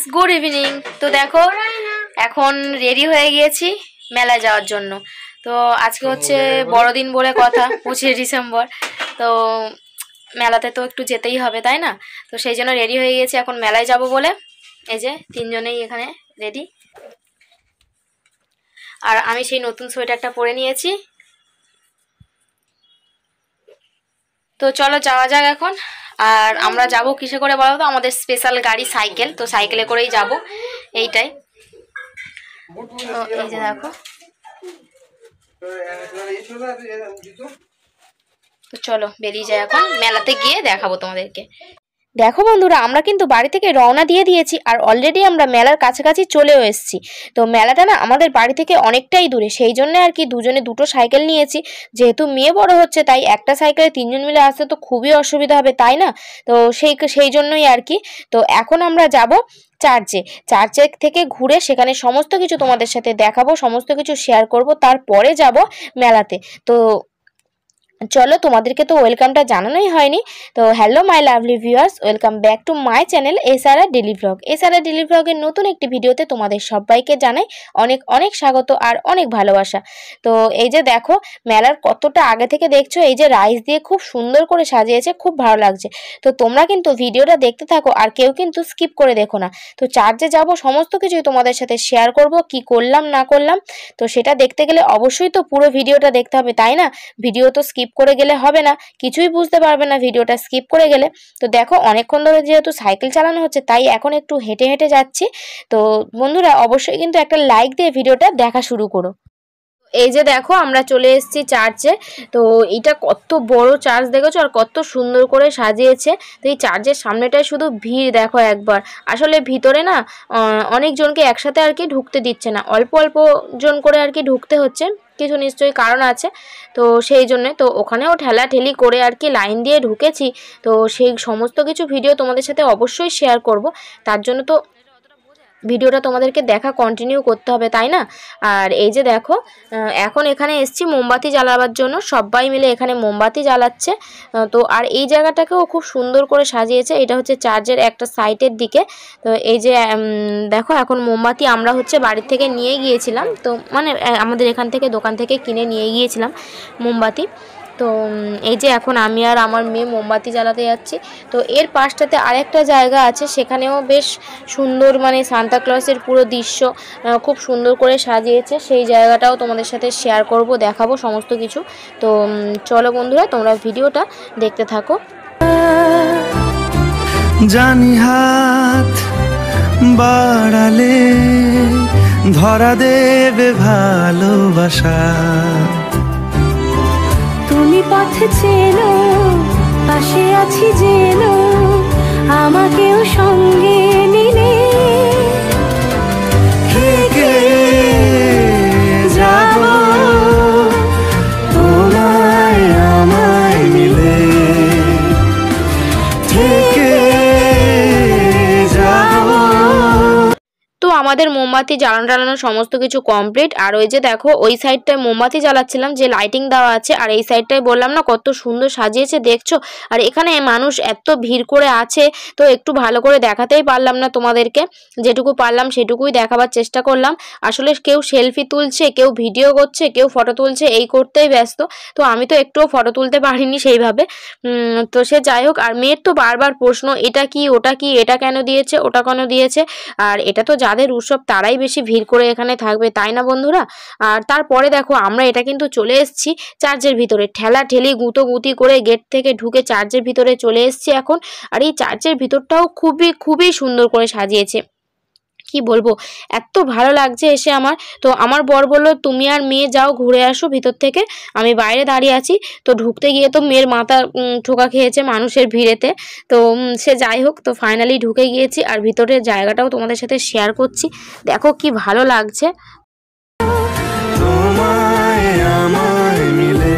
Good evening. তো দেখো এখন রেডি হয়ে গিয়েছি মেলায় যাওয়ার জন্য। তো আজকে হচ্ছে বড়দিন বলে কথা, 25 ডিসেম্বর। তো মেলাতে তো একটু যেতেই হবে, তাই না? তো সেই জন্য রেডি হয়ে গিয়েছি এখন মেলায় যাব বলে। এই যে তিনজনেই এখানে রেডি। আর আমি সেই নতুন সোয়েটারটা পরে নিয়েছি। তো চলো যাওয়া যাক এখন। আর আমরা যাব কিসে করে বলো তো? আমাদের স্পেশাল গাড়ি সাইকেল, তো সাইকেলে করেই যাব এইটাই। তো এই যে দেখো, তো চলো বেরিয়ে যাই এখন, মেলাতে গিয়ে দেখাবো তোমাদেরকে। দেখো বন্ধুরা, আমরা কিন্তু বাড়ি থেকে রওনা দিয়ে দিয়েছি আর অলরেডি আমরা মেলার কাছাকাছি চলেও এসেছি। তো মেলাটা না আমাদের বাড়ি থেকে অনেকটাই দূরে, সেই জন্য আর কি দুজনে দুটো সাইকেল নিয়েছি। যেহেতু মেয়ে বড় হচ্ছে তাই একটা সাইকেলে তিনজন মিলে আসতে তো খুবই অসুবিধা হবে, তাই না? তো সেই জন্যই আর কি। তো এখন আমরা যাব চার্চে থেকে ঘুরে সেখানে সমস্ত কিছু তোমাদের সাথে দেখাবো, সমস্ত কিছু শেয়ার করব, তারপরে যাব মেলাতে। তো চলো, তোমাদেরকে তো ওয়েলকামটা জানানোই হয়নি। তো hello my lovely viewers, welcome back to my channel SRR daily vlog. SRR daily ব্লগের নতুন একটি ভিডিওতে তোমাদের সবাইকে জানাই অনেক অনেক স্বাগত আর অনেক ভালোবাসা। তো এই যে দেখো, মেলার কতটা আগে থেকে দেখছো, এই যে রাইস দিয়ে খুব সুন্দর করে সাজিয়েছে, খুব ভালো লাগছে। তো তোমরা কিন্তু ভিডিওটা দেখতে থাকো আর কেউ কিন্তু স্কিপ করে দেখো না। তো চার্চে যাব, সমস্ত কিছুই তোমাদের সাথে শেয়ার করব, কি করলাম না করলাম। তো সেটা দেখতে গেলে অবশ্যই তো পুরো ভিডিওটা দেখতে হবে, তাই না? ভিডিও তো স্কিপ করে গেলে হবে না, কিছুই বুঝতে পারবে না ভিডিওটা স্কিপ করে গেলে। তো দেখো অনেকক্ষণ ধরে যেহেতু সাইকেল চালানো হচ্ছে তাই এখন একটু হেঁটে হেঁটে যাচ্ছি। তো বন্ধুরা অবশ্যই কিন্তু একটা লাইক দিয়ে ভিডিওটা দেখা শুরু করো। এই যে দেখো আমরা চলে এসেছি চার্চে। তো এইটা কত বড় চার্চ দেখেছো আর কত সুন্দর করে সাজিয়েছে। তো এই চার্চের সামনেটায় শুধু ভিড় দেখো একবার। আসলে ভিতরে না অনেকজনকে একসাথে আর কি ঢুকতে দিচ্ছে না, অল্প অল্প জন করে আর কি ঢুকতে হচ্ছে, কিছু নিশ্চয়ই কারণ আছে। তো সেই জন্যে তো ওখানেও ঠেলাঠেলি করে আর কি লাইন দিয়ে ঢুকেছি। তো সেই সমস্ত কিছু ভিডিও তোমাদের সাথে অবশ্যই শেয়ার করব, তার জন্য তো ভিডিওটা তোমাদেরকে দেখা কন্টিনিউ করতে হবে, তাই না? আর এই যে দেখো, এখন এখানে এসছি মোমবাতি জ্বালাবার জন্য, সবাই মিলে এখানে মোমবাতি জ্বালাচ্ছে। তো আর এই জায়গাটাকেও খুব সুন্দর করে সাজিয়েছে, এটা হচ্ছে চার্চের একটা সাইটের দিকে। তো এই যে দেখো এখন মোমবাতি আমরা হচ্ছে বাড়ি থেকে নিয়ে গিয়েছিলাম, তো মানে আমাদের এখান থেকে দোকান থেকে কিনে নিয়ে গিয়েছিলাম মোমবাতি। তো এই যে এখন আমি আর আমার মেয়ে মোমবাতি জ্বালাতে যাচ্ছি। তো এর পাশটাতে আরেকটা জায়গা আছে, সেখানেও বেশ সুন্দর মানে সান্তা ক্লজের পুরো দৃশ্য খুব সুন্দর করে সাজিয়েছে, সেই জায়গাটাও তোমাদের সাথে শেয়ার করব, দেখাবো সমস্ত কিছু। তো চলো বন্ধুরা, তোমরা ভিডিওটা দেখতে থাকো। জানি হাত বাড়ালে ধরা দেবে ভালোবাসা, তুমি পথে চেনো, পাশে আছি জেনো, আমাকেও সঙ্গে নিলে থেকে যাব তোমায় আমায় মিলে, থেকে যাব। তো আমাদের মোমবাতি জ্বালানো সমস্ত কিছু কমপ্লিট। আর ওই যে দেখো ওই সাইডটায় মোমবাতি জ্বালাচ্ছিলাম, যে লাইটিং দেওয়া আছে, আর এই সাইডটায় বললাম না কত সুন্দর সাজিয়েছে দেখছো। আর এখানে মানুষ এত ভিড় করে আছে, তো একটু ভালো করে দেখাতেই পারলাম না তোমাদেরকে, যেটুকু পারলাম সেটুকুই দেখাবার চেষ্টা করলাম। আসলে কেউ সেলফি তুলছে, কেউ ভিডিও করছে, কেউ ফটো তুলছে, এই করতেই ব্যস্ত। তো আমি তো একটুও ফটো তুলতে পারিনি সেইভাবে। তো সে যাই হোক। আর মেয়ের তো বারবার প্রশ্ন, এটা কি ওটা কি, এটা কেন দিয়েছে ওটা কেন দিয়েছে। আর এটা তো যাদের উৎসব তারাই বেশি ভিড় করে এখানে থাকবে, তাই না বন্ধুরা? আর তারপরে দেখো আমরা এটা কিন্তু চলে এসেছি চার্চের ভিতরে, ঠেলাঠেলি গুঁতোগুঁতি করে গেট থেকে ঢুকে চার্চের ভিতরে চলে এসেছি এখন। আর এই চার্চের ভিতরটাও খুবই খুবই সুন্দর করে সাজিয়েছে, কি বলবো, এত ভালো লাগছে এসে আমার। তো আমার বর বলল তুমি আর মেয়ে যাও ঘুরে আসো ভিতর থেকে, আমি বাইরে দাঁড়িয়ে আছি। তো ঢুকতে গিয়ে তো মেয়ের মাথা ঠোকা খেয়েছে মানুষের ভিড়েতে। তো সে যাই হোক, তো ফাইনালি ঢুকে গিয়েছি আর ভিতরের জায়গাটাও তোমাদের সাথে শেয়ার করছি, দেখো কি ভালো লাগছে। তোমায় আমায় মিলে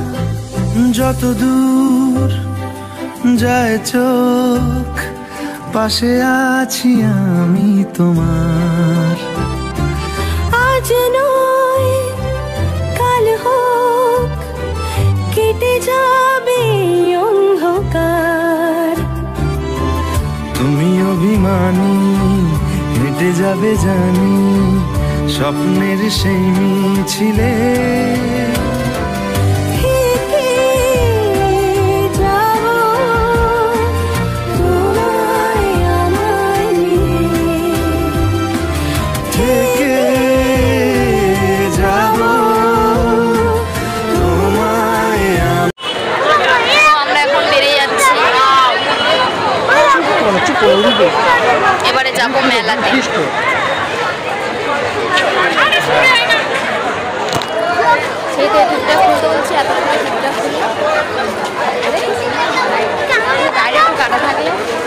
যত দূর যায় চোখ পাশে আছি আমি তোমার। আজ নয় কাল হোক কেটে যাবে অন্ধকার। তুমি অভিমানী হেঁটে যাবে জানি স্বপ্নের সেই মিছিলে। থেকে যাব তোমায় আমায় নিয়ে। থেকে যাব তোমায় তো আমরা এখন বেরিয়ে যাচ্ছি, এবারে যাবো মেলাতে। সেই তো ঠিকঠাক খুলতে বলছি, এত ঠিকঠাক খুলি বাইরে একটু কাটা থাকলে।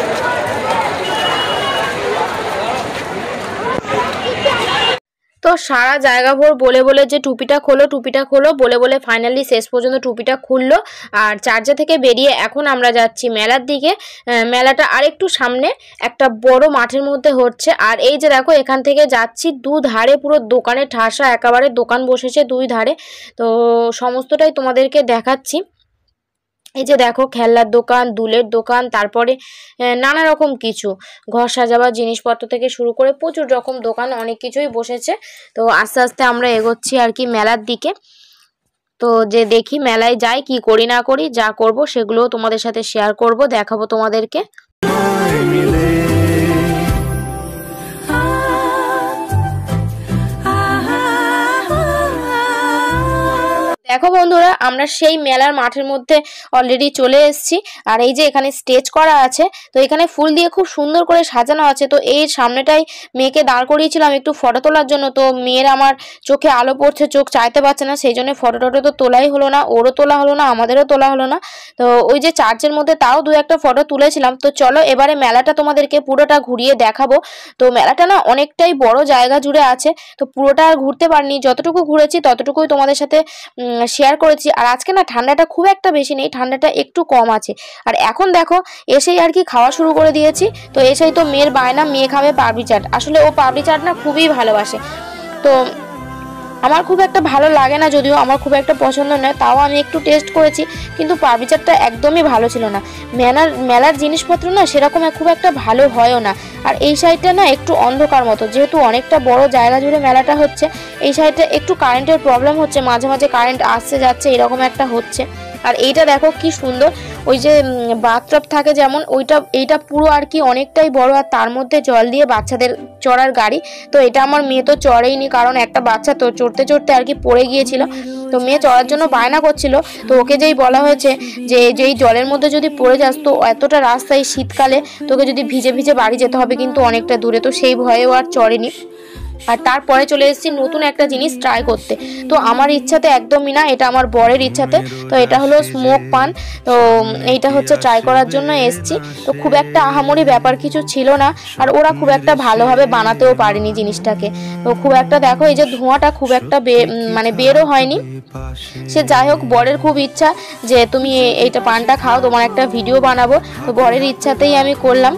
তো সারা জায়গা ভোর বলে বলে যে টুপিটা খোলো বলে বলে ফাইনালি শেষ পর্যন্ত টুপিটা খুললো। আর চার্জে থেকে বেরিয়ে এখন আমরা যাচ্ছি মেলার দিকে। মেলাটা আরেকটু সামনে একটা বড় মাঠের মধ্যে হচ্ছে। আর এই যে দেখো এখান থেকে যাচ্ছি, দু ধারে পুরো দোকানে ঠাসা, একেবারে দোকান বসেছে দুই ধারে। তো সমস্তটাই তোমাদেরকে দেখাচ্ছি। এই যে দেখো খেলনার দোকান, দুলের দোকান, তারপরে নানা রকম কিছু ঘর সাজাবার জিনিসপত্র থেকে শুরু করে প্রচুর রকম দোকান, অনেক কিছুই বসেছে। তো আস্তে আস্তে আমরা এগোচ্ছি আর কি মেলার দিকে। তো যে দেখি মেলায় যাই, কি করি না করি, যা করব সেগুলোও তোমাদের সাথে শেয়ার করব, দেখাবো তোমাদেরকে। মিলে। দেখো বন্ধুরা, আমরা সেই মেলার মাঠের মধ্যে অলরেডি চলে এসেছি। আর এই যে এখানে স্টেজ করা আছে, তো এখানে ফুল দিয়ে খুব সুন্দর করে সাজানো আছে। তো এই সামনেটাই মেয়েকে দাঁড় করিয়েছিলাম একটু ফটো তোলার জন্য। তো মেয়ের আমার চোখে আলো পড়ছে, চোখ চাইতে পারছে না, সেই জন্য ফটো তো তোলাই হলো না, ওরও তোলা হলো না, আমাদেরও তোলা হলো না। তো ওই যে চার্চের মধ্যে তাও দু একটা ফটো তুলেছিলাম। তো চলো এবারে মেলাটা তোমাদেরকে পুরোটা ঘুরিয়ে দেখাবো। তো মেলাটা না অনেকটাই বড় জায়গা জুড়ে আছে, তো পুরোটা আর ঘুরতে পারিনি, যতটুকু ঘুরেছি ততটুকুই তোমাদের সাথে শেয়ার করেছি। আর আজকে না ঠান্ডাটা খুব একটা বেশি নেই, ঠান্ডাটা একটু কম আছে। আর এখন দেখো এসেই আর কি খাওয়া শুরু করে দিয়েছি। তো এসেই তো মেয়ের বায়না, মেয়ে খাবে পাপড়ি চাট। আসলে ও পাপড়ি চাট না খুবই ভালোবাসে। তো আমার খুব একটা ভালো লাগে না, যদিও আমার খুব একটা পছন্দ নয়, তাও আমি একটু টেস্ট করেছি, কিন্তু পাপড়ি চাটটা একদমই ভালো ছিল না। মেলার জিনিসপত্র না সেরকম খুব একটা ভালো হয়ও না। আর এই সাইডটা না একটু অন্ধকার মতো, যেহেতু অনেকটা বড় জায়গা জুড়ে মেলাটা হচ্ছে, এই সাইডটা একটু কারেন্টের প্রবলেম হচ্ছে, মাঝে মাঝে কারেন্ট আসছে যাচ্ছে এরকম একটা হচ্ছে। আর এইটা দেখো কি সুন্দর, ওই যে বাথটব থাকে যেমন এইটা পুরো আর কি অনেকটাই বড়, আর তার মধ্যে জল দিয়ে বাচ্চাদের চড়ার গাড়ি। তো এটা আমার মেয়ে তো চড়েইনি, কারণ একটা বাচ্চা তো চড়তে চড়তে আর কি পড়ে গিয়েছিল। তো মেয়ে চড়ার জন্য বায়না করছিল। তো ওকে যেই বলা হয়েছে যে যেই জলের মধ্যে যদি পড়ে যাস, তো এতটা রাস্তায় শীতকালে তোকে যদি ভিজে ভিজে বাড়ি যেতে হবে কিন্তু অনেকটা দূরে, তো সেই ভয়েও আর চড়েনি। আর তারপরে চলে এসেছি নতুন একটা জিনিস ট্রাই করতে। তো আমার ইচ্ছাতে একদমই না, এটা আমার বরের ইচ্ছাতে। তো এটা হলো স্মোক পান। তো এইটা হচ্ছে ট্রাই করার জন্য এসেছি। তো খুব একটা আহামরি ব্যাপার কিছু ছিল না, আর ওরা খুব একটা ভালোভাবে বানাতেও পারেনি জিনিসটাকে। তো খুব একটা দেখো এই যে ধোঁয়াটা খুব একটা মানে বেরও হয়নি। সে যাই হোক, বরের খুব ইচ্ছা যে তুমি এইটা পানটা খাও, তোমার একটা ভিডিও বানাবো। তো বরের ইচ্ছাতেই আমি করলাম।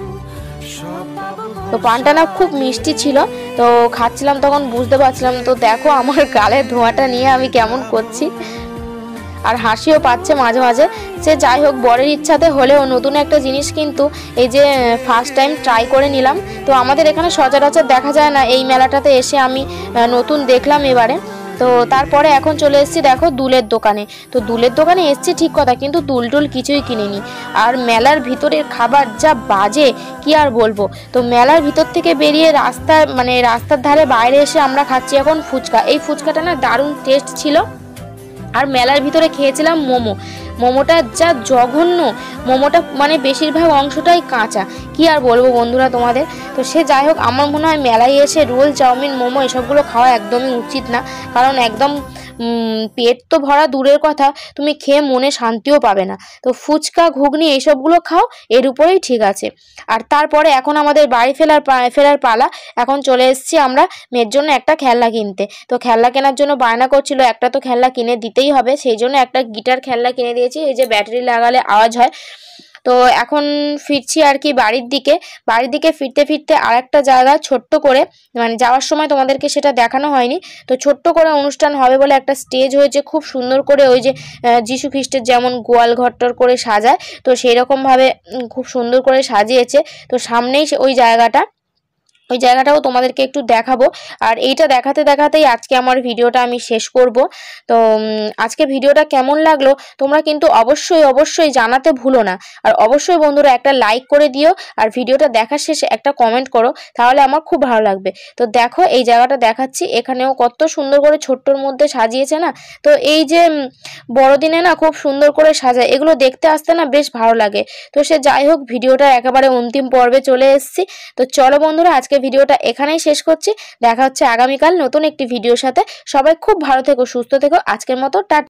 তো পানটা না খুব মিষ্টি ছিল, তো খাচ্ছিলাম তখন বুঝতে পারছিলাম। তো দেখো আমার গালের ধোঁয়াটা নিয়ে আমি কেমন করছি, আর হাসিও পাচ্ছে মাঝে মাঝে। সে যাই হোক, বরের ইচ্ছাতে হলেও নতুন একটা জিনিস কিন্তু এই যে ফার্স্ট টাইম ট্রাই করে নিলাম। তো আমাদের এখানে সচরাচর দেখা যায় না, এই মেলাটাতে এসে আমি নতুন দেখলাম এবারে। তো তারপরে এখন চলে এসেছি দেখো দুলের দোকানে। তো দুলের দোকানে এসেছি ঠিক কথা, কিন্তু দুল কিছুই কিনিনি। আর মেলার ভিতরের খাবার যা বাজে কি আর বলবো। তো মেলার ভিতর থেকে বেরিয়ে রাস্তার ধারে বাইরে এসে আমরা খাচ্ছি এখন ফুচকা। এই ফুচকাটা না দারুণ টেস্ট ছিল। আর মেলার ভিতরে খেয়েছিলাম মোমোটা যা জঘন্য, মোমোটা মানে বেশিরভাগ অংশটাই কাঁচা, কি আর বলবো বন্ধুরা তোমাদের। তো সে যাই হোক, আমার মনে হয় মেলায় এসে রোল, চাউমিন, মোমো এসবগুলো খাওয়া একদমই উচিত না, কারণ একদম পেট তো ভরা দূরের কথা, তুমি খেয়ে মনে শান্তিও পাবে না। তো ফুচকা, ঘুগনি এইসবগুলো খাও, এর উপরেই ঠিক আছে। আর তারপরে এখন আমাদের বাড়ি ফেরার পালা। এখন চলে এসেছি আমরা মেয়ের জন্য একটা খেলনা কিনতে। তো খেলনা কেনার জন্য বায়না করছিল, একটা তো খেলনা কিনে দিতেই হবে, সেই জন্য একটা গিটার খেলনা কিনে দিয়েছি, এই যে ব্যাটারি লাগালে আওয়াজ হয়। তো এখন ফিরছি আর কি বাড়ির দিকে ফিরতে ফিরতে আরেকটা জায়গা ছোট্ট করে, মানে যাওয়ার সময় তোমাদেরকে সেটা দেখানো হয়নি, তো ছোট্ট করে অনুষ্ঠান হবে বলে একটা স্টেজ হয়েছে খুব সুন্দর করে, ওই যে যিশু খ্রিস্টের যেমন গোয়াল ঘরটর করে সাজায়, তো সেই রকমভাবে খুব সুন্দর করে সাজিয়েছে। তো সামনেই ওই জায়গাটাও তোমাদেরকে একটু দেখাবো। আর এইটা দেখাতে দেখাতেই আজকে আমার ভিডিওটা আমি শেষ করব। তো আজকে ভিডিওটা কেমন লাগলো তোমরা কিন্তু অবশ্যই জানাতে ভুলো না। আর অবশ্যই বন্ধুরা একটা লাইক করে দিও, আর ভিডিওটা দেখার শেষে একটা কমেন্ট করো, তাহলে আমার খুব ভালো লাগবে। তো দেখো এই জায়গাটা দেখাচ্ছি, এখানেও কত সুন্দর করে ছোট্টর মধ্যে সাজিয়েছে না। তো এই যে বড়দিনে না খুব সুন্দর করে সাজায়, এগুলো দেখতে আসতে না বেশ ভালো লাগে। তো সে যাই হোক, ভিডিওটা একেবারে অন্তিম পর্বে চলে এসেছি। তো চলো বন্ধুরা, আজকে ভিডিওটা এখানেই শেষ করছি। দেখা হচ্ছে আগামীকাল নতুন একটি ভিডিওর সাথে। সবাই খুব ভালো থেকো, সুস্থ থেকো। আজকের মতো টাটা।